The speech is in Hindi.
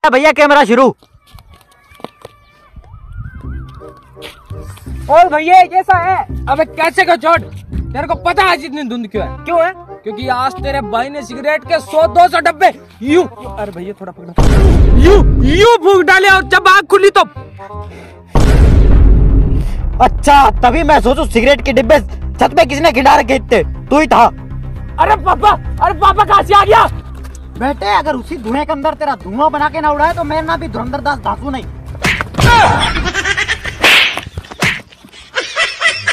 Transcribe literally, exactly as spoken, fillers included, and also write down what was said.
भैया कैमरा शुरू। और भैया कैसा है? अबे कैसे का चोट, तेरे को पता है इतनी धुंध क्यों है? क्यों है? क्योंकि आज तेरे भाई ने सिगरेट के सौ दो सौ डब्बे यूं, अरे भैया थोड़ा पकड़ो, यूं यूं फूंक डाले और जब आँख खुली तो अच्छा, तभी मैं सोचूं सिगरेट के डिब्बे छत पे किसने खिला रखे थे? तू ही था। अरे पापा, अरे पापा कहाँ से आ गया? बेटे अगर उसी धुएं के अंदर तेरा धुआं बना के ना उड़ाए तो मैं ना भी धुरंधर दास धांसू नहीं।